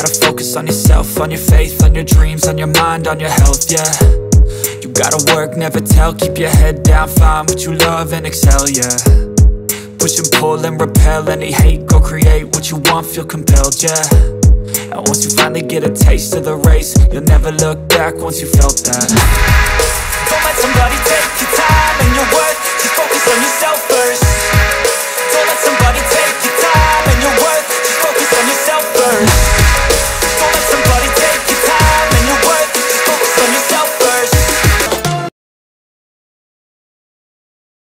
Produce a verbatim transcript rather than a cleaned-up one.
gotta focus on yourself, on your faith, on your dreams, on your mind, on your health, yeah. You gotta work, never tell, keep your head down, find what you love and excel, yeah. Push and pull and repel any hate, go create what you want, feel compelled, yeah. And once you finally get a taste of the race, you'll never look back once you felt that. Don't let somebody take your time and your worth, just focus on yourself first.